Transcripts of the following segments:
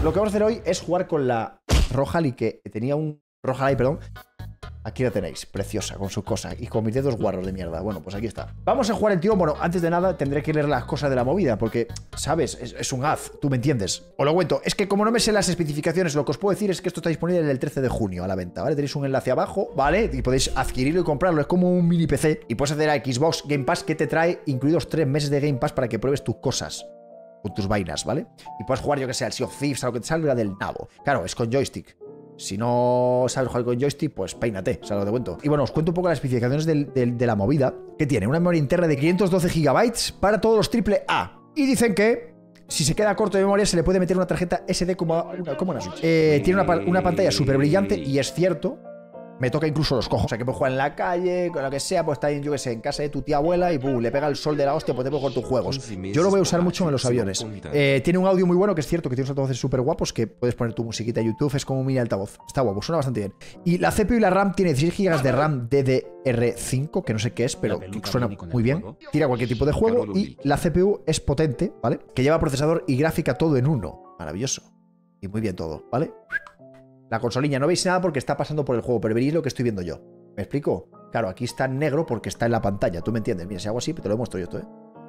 lo que vamos a hacer hoy es jugar con la Rojalí, que tenía un Rojalí, perdón. Aquí la tenéis, preciosa, con su cosa. Y con mis dedos guarros de mierda. Bueno, pues aquí está. Vamos a jugar el tío. Bueno, antes de nada tendré que leer las cosas de la movida, porque, ¿sabes? Es un haz, tú me entiendes. Os lo cuento. Es que como no me sé las especificaciones, lo que os puedo decir es que esto está disponible el 13 de junio a la venta, ¿vale? Tenéis un enlace abajo, ¿vale? Y podéis adquirirlo y comprarlo. Es como un mini PC. Y puedes hacer a Xbox Game Pass, que te trae incluidos 3 meses de Game Pass para que pruebes tus cosas. Con tus vainas, ¿vale? Y puedes jugar, yo que sé, al Sea of Thieves, a lo que te salga del nabo. Claro, es con joystick. Si no sabes jugar con joystick, pues peínate, o sea, lo de cuento. Y bueno, os cuento un poco las especificaciones de la movida, que tiene una memoria interna de 512 GB para todos los AAA. Y dicen que si se queda corto de memoria se le puede meter una tarjeta SD como una Switch. Tiene una pantalla súper brillante y es cierto, me toca incluso los cojos. O sea, que puedes jugar en la calle, con lo que sea, pues está en, yo que sé, en casa de tu tía abuela y pum, le pega el sol de la hostia, pues te puedes jugar tus juegos. Yo lo voy a usar mucho en los aviones. Tiene un audio muy bueno, que es cierto, que tiene unos altavoces súper guapos, que puedes poner tu musiquita a YouTube, es como un mini altavoz. Está guapo, suena bastante bien. Y la CPU y la RAM tiene 16 GB de RAM DDR5, que no sé qué es, pero suena muy bien. Tira cualquier tipo de juego y la CPU es potente, ¿vale? Que lleva procesador y gráfica todo en uno. Maravilloso. Y muy bien todo, ¿vale? La consolilla, no veis nada porque está pasando por el juego, pero veréis lo que estoy viendo yo. ¿Me explico? Claro, aquí está en negro porque está en la pantalla. ¿Tú me entiendes? Mira, si hago así, te lo muestro yo esto, ¿eh?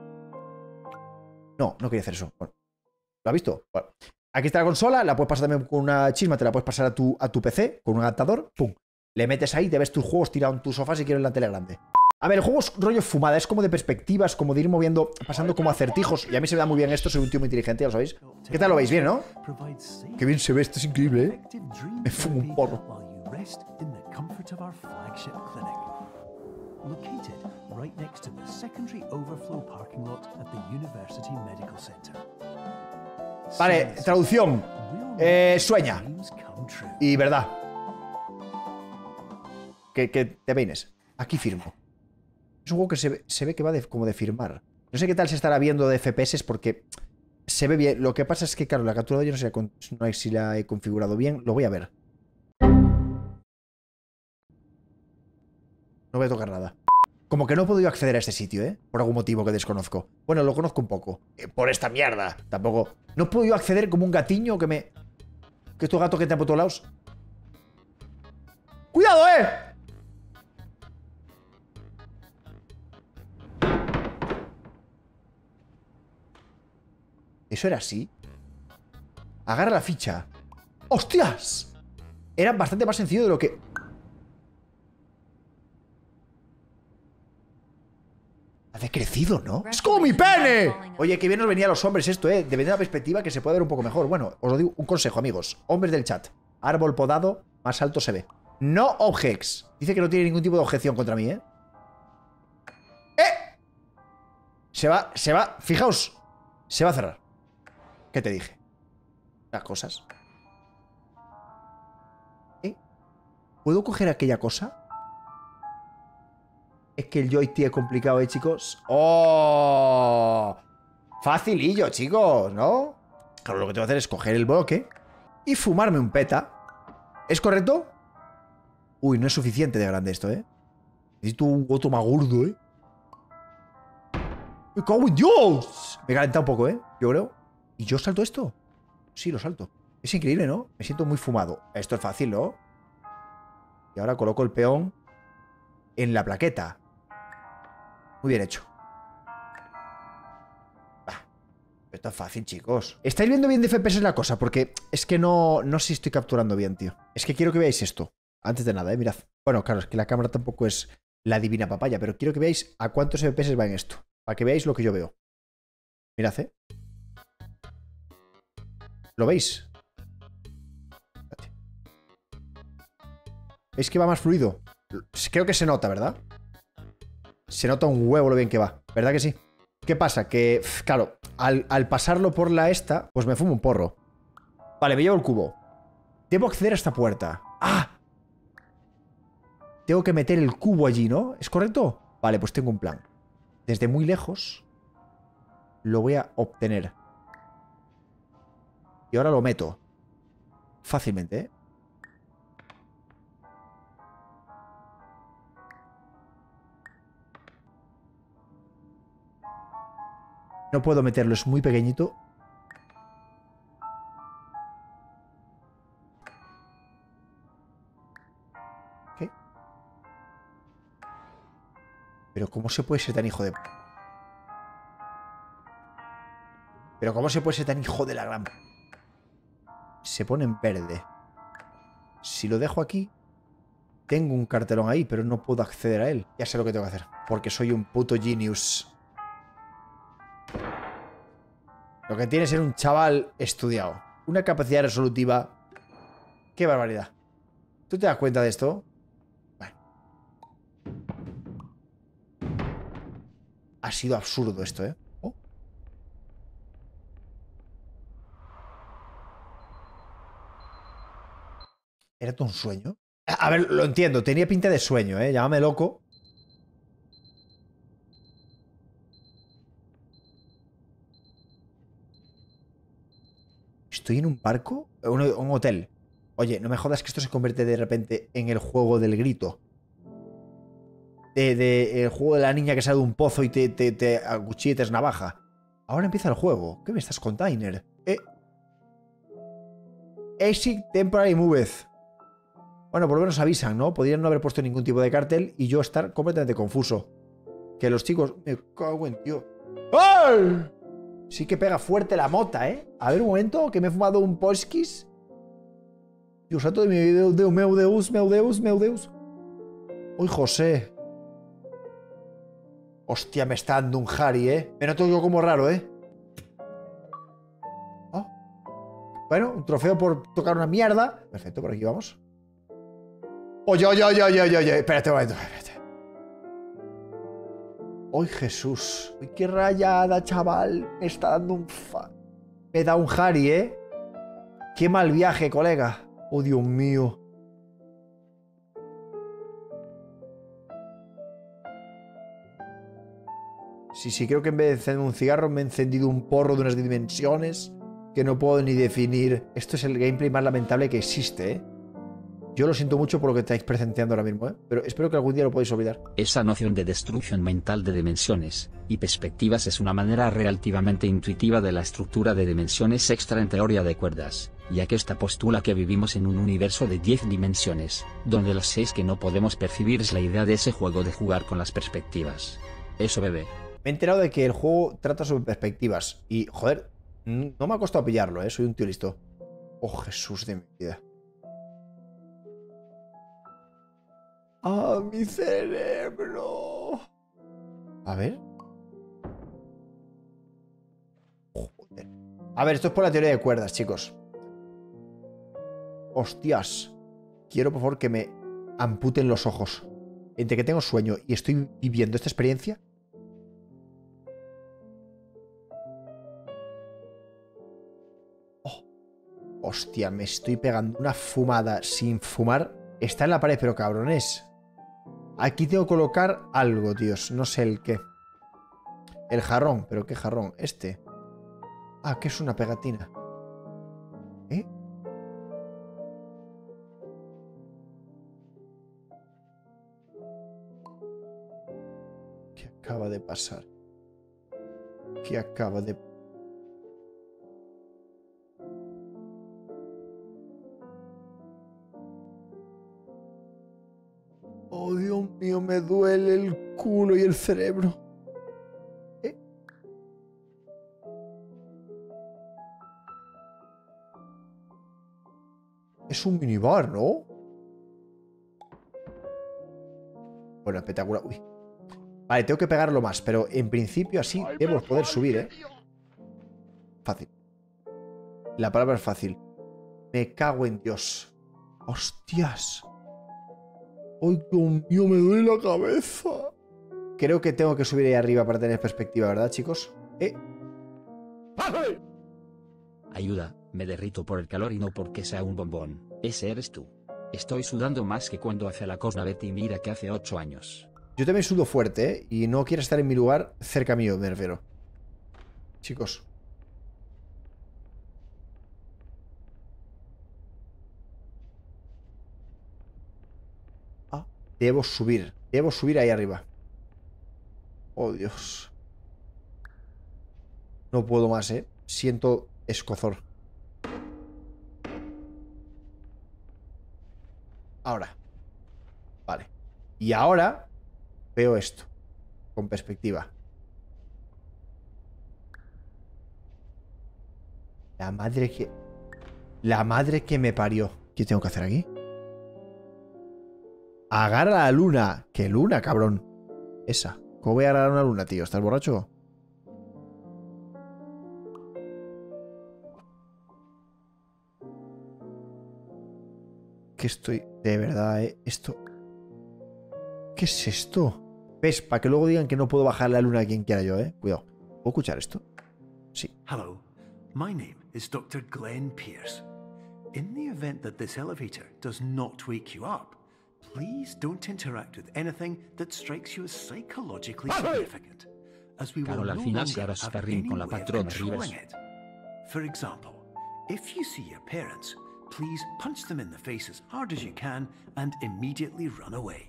No, no quería hacer eso. Bueno, ¿lo has visto? Bueno. Aquí está la consola, la puedes pasar también con una chisma, te la puedes pasar a tu PC con un adaptador. ¡Pum! Le metes ahí, te ves tus juegos tirados en tu sofá si quieres en la tele grande. A ver, el juego es rollo fumada, es como de perspectivas, como de ir moviendo, pasando como acertijos. Y a mí se me da muy bien esto, soy un tío muy inteligente, ya lo sabéis. ¿Qué tal lo veis? Bien, ¿no? Qué bien se ve, esto es increíble, ¿eh? Me fumo un porro. Vale, traducción. Sueña. Y verdad. Que te peines. Aquí firmo. Es un juego que se ve que va como de firmar. No sé qué tal se estará viendo de FPS porque se ve bien. Lo que pasa es que, claro, la captura de yo no sé si la he configurado bien. Lo voy a ver. No voy a tocar nada. Como que no he podido acceder a este sitio, ¿eh? Por algún motivo que desconozco. Bueno, lo conozco un poco. Por esta mierda. Tampoco. No he podido acceder como un gatiño que me... Que estos gatos que están por todos lados. ¡Cuidado, eh! ¿Eso era así? Agarra la ficha. ¡Hostias! Era bastante más sencillo de lo que... Ha decrecido, ¿no? ¡Es como mi pene! Oye, que bien nos venía a los hombres esto, ¿eh? Depende de la perspectiva que se puede ver un poco mejor. Bueno, os lo digo, un consejo, amigos. Hombres del chat. Árbol podado, más alto se ve. No objects. Dice que no tiene ningún tipo de objeción contra mí, ¿eh? ¡Eh! Se va. Fijaos. Se va a cerrar. ¿Qué te dije? Las cosas. ¿Eh? ¿Puedo coger aquella cosa? Es que el joystick es complicado, ¿eh, chicos? ¡Oh! Facilillo, chicos, ¿no? Claro, lo que tengo que hacer es coger el bloque y fumarme un peta. ¿Es correcto? Uy, no es suficiente de grande esto, ¿eh? Necesito un otro más gordo, ¿eh? ¡Me cago en Dios! Me he calentado un poco, ¿eh? Yo creo. ¿Y yo salto esto? Sí, lo salto. Es increíble, ¿no? Me siento muy fumado. Esto es fácil, ¿no? Y ahora coloco el peón en la plaqueta. Muy bien hecho. Esto es fácil, chicos. ¿Estáis viendo bien de FPS la cosa? Porque es que no sé si estoy capturando bien, tío. Es que quiero que veáis esto. Antes de nada, mirad. Bueno, claro, es que la cámara tampoco es la divina papaya, pero quiero que veáis a cuántos FPS va en esto. Para que veáis lo que yo veo. Mirad, ¿eh? ¿Lo veis? Espérate. ¿Veis que va más fluido? Creo que se nota, ¿verdad? Se nota un huevo lo bien que va. ¿Verdad que sí? ¿Qué pasa? Que, claro, al pasarlo por la esta, pues me fumo un porro. Vale, me llevo el cubo. Debo acceder a esta puerta. ¡Ah! Tengo que meter el cubo allí, ¿no? ¿Es correcto? Vale, pues tengo un plan. Desde muy lejos lo voy a obtener. Y ahora lo meto. Fácilmente, ¿eh? No puedo meterlo, es muy pequeñito. Pero ¿cómo se puede ser tan hijo de... Pero ¿cómo se puede ser tan hijo de la gran... Se pone en verde. Si lo dejo aquí, tengo un cartelón ahí, pero no puedo acceder a él. Ya sé lo que tengo que hacer, porque soy un puto genius. Lo que tiene es ser un chaval estudiado. Una capacidad resolutiva. ¡Qué barbaridad! ¿Tú te das cuenta de esto? Bueno. Ha sido absurdo esto, ¿eh? Oh. ¿Era todo un sueño? A ver, lo entiendo. Tenía pinta de sueño, ¿eh? Llámame loco. ¿Estoy en un barco? Un hotel. Oye, no me jodas que esto se convierte de repente en el juego del grito. El juego de la niña que sale de un pozo y te acuchilla y te navaja. Ahora empieza el juego. ¿Qué me estás, container? Exit Temporary Moved. Bueno, por lo menos avisan, ¿no? Podrían no haber puesto ningún tipo de cartel y yo estar completamente confuso. Que los chicos... Me cago en tío. ¡Ay! Sí que pega fuerte la mota, ¿eh? A ver un momento, que me he fumado un Polskis. Dios santo de mi Deus, meu Deus, meu Deus, meu Deus. Uy, José. Hostia, me está dando un Harry, ¿eh? Me noto yo como raro, ¿eh? Oh. Bueno, un trofeo por tocar una mierda. Perfecto, por aquí vamos. Oye, oye, oye, oye, oye. Espérate un momento, espérate. ¡Ay, Jesús! ¡Ay, qué rayada, chaval! Me está dando un Me da un Harry, ¿eh? ¡Qué mal viaje, colega! ¡Oh, Dios mío! Sí, creo que en vez de encender un cigarro me he encendido un porro de unas dimensiones que no puedo ni definir. Esto es el gameplay más lamentable que existe, ¿eh? Yo lo siento mucho por lo que estáis presenciando ahora mismo, ¿eh? Pero espero que algún día lo podáis olvidar. Esa noción de destrucción mental de dimensiones y perspectivas es una manera relativamente intuitiva de la estructura de dimensiones extra en teoría de cuerdas, ya que esta postula que vivimos en un universo de 10 dimensiones, donde las 6 que no podemos percibir es la idea de ese juego de jugar con las perspectivas. Eso, bebé. Me he enterado de que el juego trata sobre perspectivas y, joder, no me ha costado pillarlo, ¿eh? Soy un tío listo. Oh, Jesús de mi vida. ¡Ah, mi cerebro! A ver. Joder. A ver, esto es por la teoría de cuerdas, chicos. Hostias. Quiero, por favor, que me amputen los ojos. Entre que tengo sueño y estoy viviendo esta experiencia. Oh. Hostia, me estoy pegando una fumada sin fumar. Está en la pared, pero cabrones. Aquí tengo que colocar algo, tíos. No sé el qué. El jarrón. ¿Pero qué jarrón? Este. Ah, que es una pegatina. ¿Eh? ¿Qué acaba de pasar? ¿Qué acaba de... Oh, Dios mío, me duele el culo y el cerebro. ¿Eh? Es un minibar, ¿no? Bueno, espectacular. Uy. Vale, tengo que pegarlo más, pero en principio así debo poder subir, ¿eh? Fácil. La palabra es fácil. Me cago en Dios. ¡Hostias! ¡Ay, Dios mío, me duele la cabeza! Creo que tengo que subir ahí arriba para tener perspectiva, ¿verdad, chicos? Ayuda, me derrito por el calor y no porque sea un bombón. Ese eres tú. Estoy sudando más que cuando hace la cosa Betty mira que hace 8 años. Yo también sudo fuerte, ¿eh? Y no quiero estar en mi lugar cerca mío, me refiero. Chicos. Ah, debo subir. Debo subir ahí arriba. Oh, Dios. No puedo más, ¿eh? Siento escozor. Ahora. Vale. Y ahora veo esto. con perspectiva. La madre que... La madre que me parió. ¿Qué tengo que hacer aquí? Agarra a la luna. ¿Qué luna, cabrón? Esa. ¿Cómo voy a agarrar a una luna, tío? ¿Estás borracho? Que estoy... De verdad, esto... ¿Qué es esto? ¿Ves? Para que luego digan que no puedo bajar la luna a quien quiera yo, Cuidado. ¿Puedo escuchar esto? Sí. Hello, my name is Dr. Glenn Pierce. In the event that this elevator does not wake you up, please don't interact with anything that strikes you as psychologically significant, as we will Carol no al final se longer hará have sparring any con la way of patrona controlling Rivers. it. For example, if you see your parents, please punch them in the face as hard as you can and immediately run away.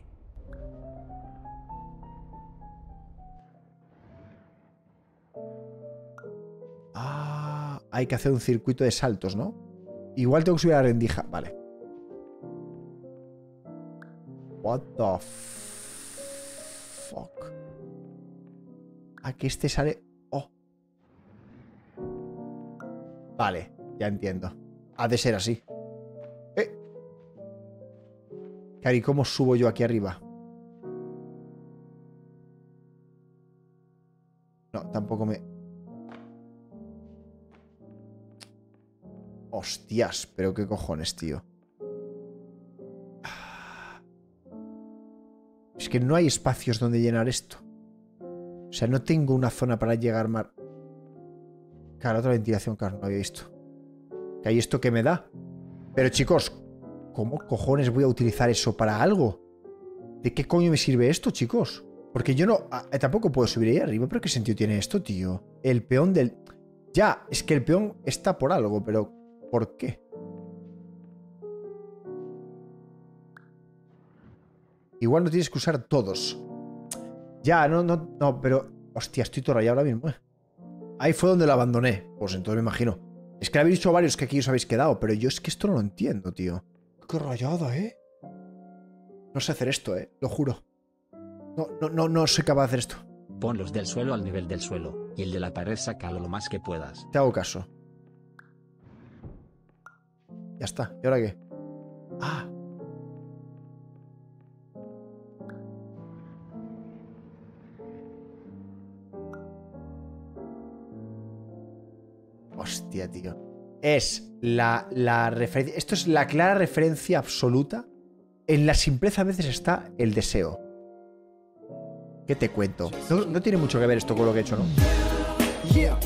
Ah, hay que hacer un circuito de saltos, ¿no? Igual tengo que subir a la rendija. Vale. What the fuck. Aquí este sale... Oh. Vale, ya entiendo. Ha de ser así. Cari, ¿cómo subo yo aquí arriba? No, tampoco me... Hostias, pero qué cojones, tío. Es que no hay espacios donde llenar esto. O sea, no tengo una zona para llegar más... Claro, otra ventilación, claro, no había visto. ¿Que hay esto que me da? Pero chicos, ¿cómo cojones voy a utilizar eso para algo? ¿De qué coño me sirve esto, chicos? Porque yo no... tampoco puedo subir ahí arriba, pero ¿qué sentido tiene esto, tío? El peón del... Ya, es que el peón está por algo, pero... ¿Por qué? Igual no tienes que usar todos. Ya, no, pero... Hostia, estoy todo rayado ahora mismo. Ahí fue donde lo abandoné. Pues entonces me imagino. Es que habéis dicho varios que aquí os habéis quedado, pero yo es que esto no lo entiendo, tío. Qué rayada, No sé hacer esto, lo juro. No soy capaz de hacer esto. Ponlos del suelo al nivel del suelo, y el de la pared sácalo lo más que puedas. Te hago caso. Ya está. ¿Y ahora qué? Ah. Hostia, tío. Es la referencia... Esto es la clara referencia absoluta. En la simpleza a veces está el deseo. ¿Qué te cuento? No tiene mucho que ver esto con lo que he hecho, ¿no?